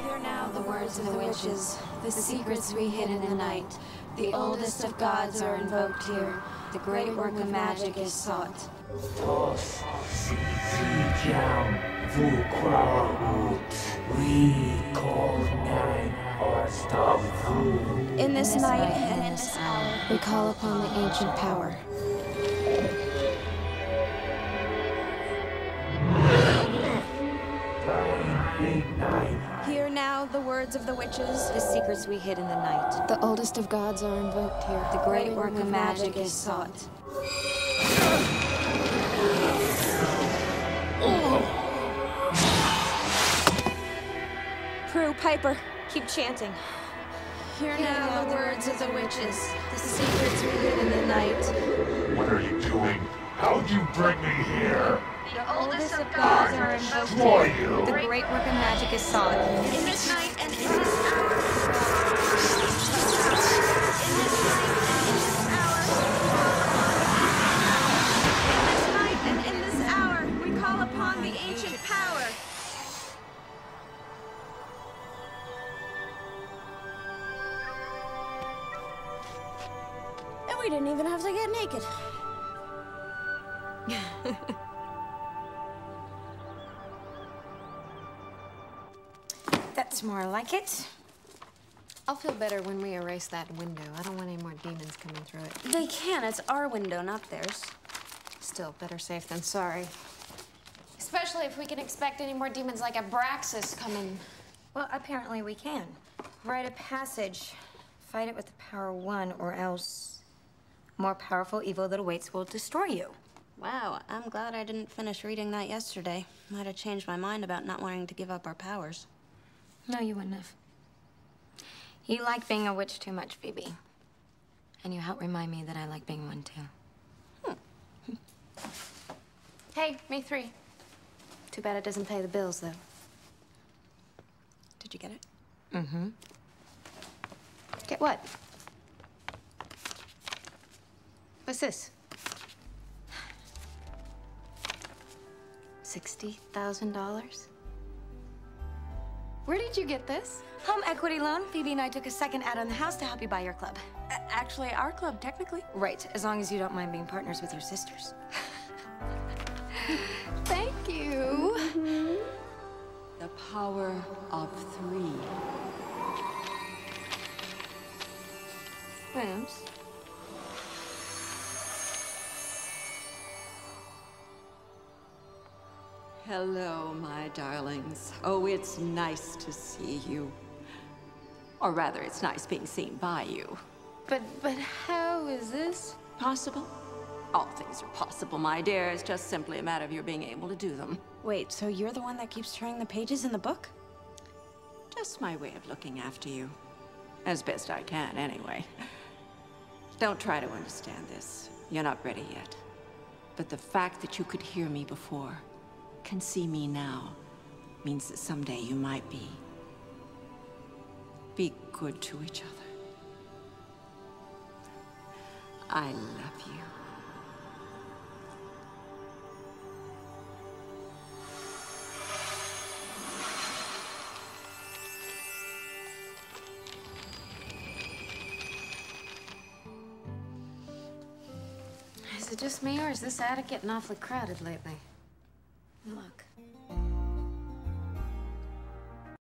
Hear now the words of the witches, the secrets we hid in the night. The oldest of gods are invoked here. The great work of magic is sought. In this night and in this hour, we call upon the ancient power. Hear now the words of the witches, the secrets we hid in the night. The oldest of gods are invoked here. The great work of magic is sought. Prue, Piper, keep chanting. Hear now the words of the witches, the secrets we hid in the night. What are you doing? How'd you bring me here? The oldest of gods are invoked Destroy here. you! The great work of magic is sought. In this night and in this hour. In this night and in this hour, we call upon the ancient power. And we didn't even have to get naked. That's more like it. I'll feel better when we erase that window. I don't want any more demons coming through it. They can. It's our window, not theirs. Still, better safe than sorry. Especially if we can expect any more demons like Abraxas coming. Well, apparently we can. Write a passage. Fight it with the power one, or else more powerful evil that awaits will destroy you. Wow, I'm glad I didn't finish reading that yesterday. Might have changed my mind about not wanting to give up our powers. No, you wouldn't have. You like being a witch too much, Phoebe. And you help remind me that I like being one, too. Hey, me 3. Too bad it doesn't pay the bills, though. Did you get it? Mm-hmm. Get what? What's this? $60,000? Where did you get this? Home equity loan. Phoebe and I took a second ad on the house to help you buy your club. Actually, our club, technically. Right, as long as you don't mind being partners with your sisters. Thank you. Mm-hmm. The power of 3. Williams? Hello, my darlings. Oh, it's nice to see you. Or rather, it's nice being seen by you. But how is this? Possible? All things are possible, my dear. It's just simply a matter of your being able to do them. Wait, so you're the one that keeps turning the pages in the book? Just my way of looking after you. As best I can, anyway. Don't try to understand this. You're not ready yet. But the fact that you could hear me before, can see me now, means that someday you might be. Be good to each other. I love you. Is it just me, or is this attic getting awfully crowded lately?